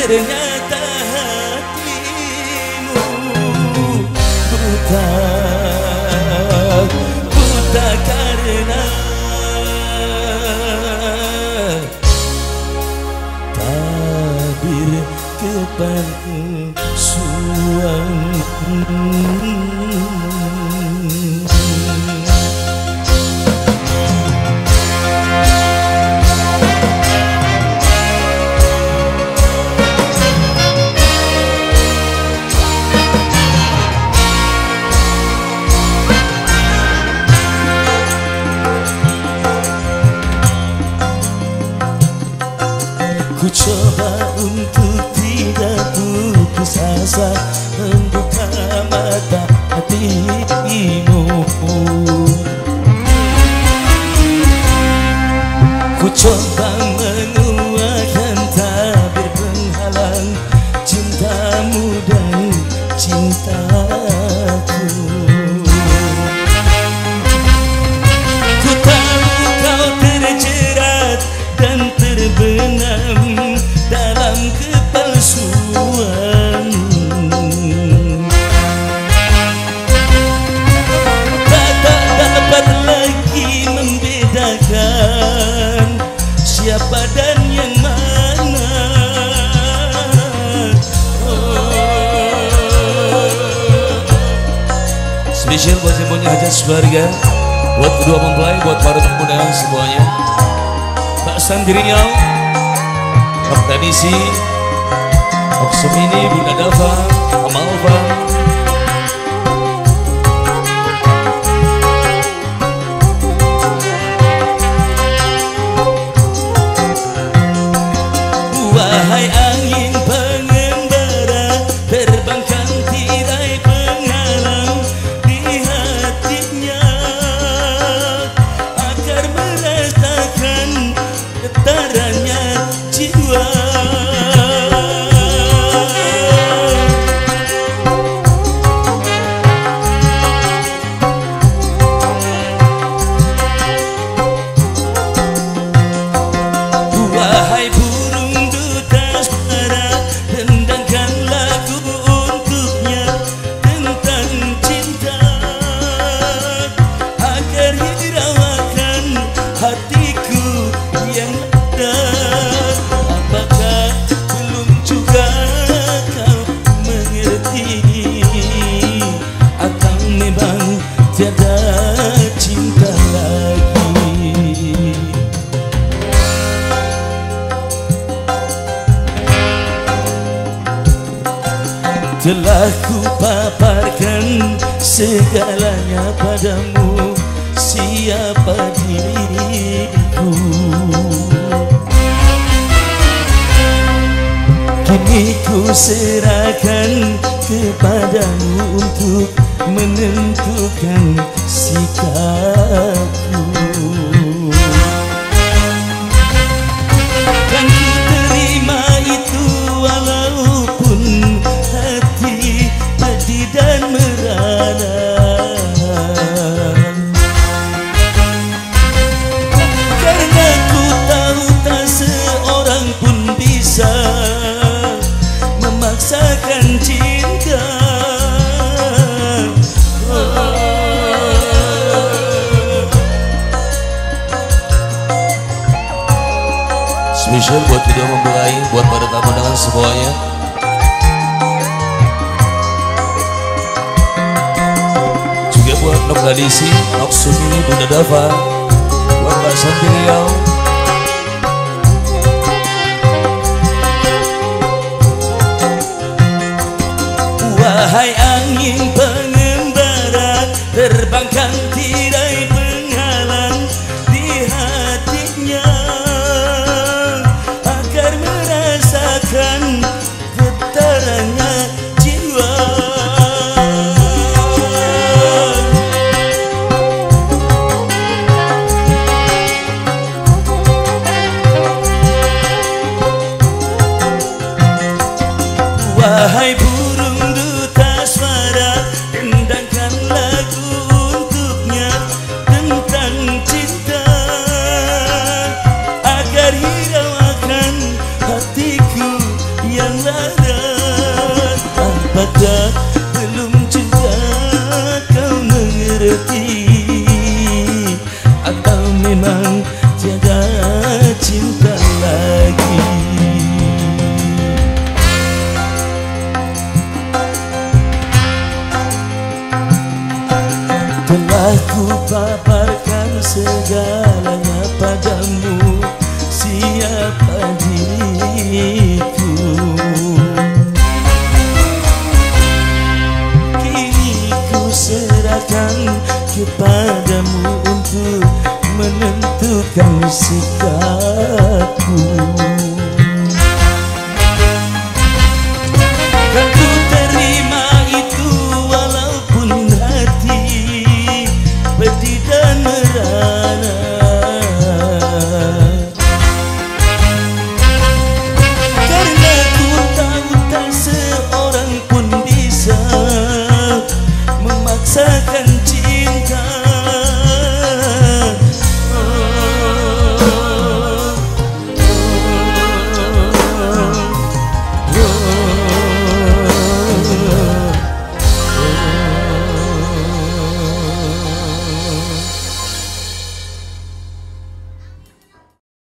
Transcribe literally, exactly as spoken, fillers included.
ternyata hatimu buta, buta karena tabir kepalsuan. Ku coba untuk tidak putus asa, membuka mata hatimu. Ku coba menguatkan tabir penghalang cintamu dan cintaku. Ku tahu kau terjerat dan terbenam dalam kepalsuan. Tak, tak dapat lagi membedakan siapa dan yang mana. Oh. Spesial buat semuanya hajat sekeluarga, buat kedua mempelai, buat para tamu undangan semuanya. Pak Sandriau, Pak Tanisi, Pak Sumini, Bunda Dava, Amalva. Wahai angin pengembara, terbangkan tirai penghalang di hatinya, agar merasakan getarannya jiwa. Wahai burung duta suara, rendangkan lagu untuknya tentang cinta, agar hiraukan hatiku yang ada. Apakah belum juga kau mengerti, atau memang tiada cinta lagi? Telah ku paparkan segalanya padamu, siapa diriku. Kini ku serahkan kepadamu untuk menentukan sikapku. Dan ku terima itu walaupun hati pedih dan merana. Karena ku tahu tak seorang pun bisa memaksakan cinta. Oh. Spesial buat kedua mempelai, buat para tamu undangan semuanya. Juga buat Nok Ladisi, Nok Sumini, Bunda Dava, buat Pak Sandriau. Wahai angin pengembara, terbangkan tirai penghalang di hatinya, agar merasakan getarannya jiwa. Wahai burung duta suara, rendangkan lagu untuknya tentang cinta, agar hiraukan hatiku yang lara. Apakah belum juga kau mengerti, atau memang tiada cinta lagi? Telah ku paparkan segalanya padamu, siapa diriku. Kini ku serahkan kepadamu untuk menentukan sikapku. Kan ku terima itu walaupun hati pedih dan merana, karena ku tahu tak seorang pun bisa memaksakan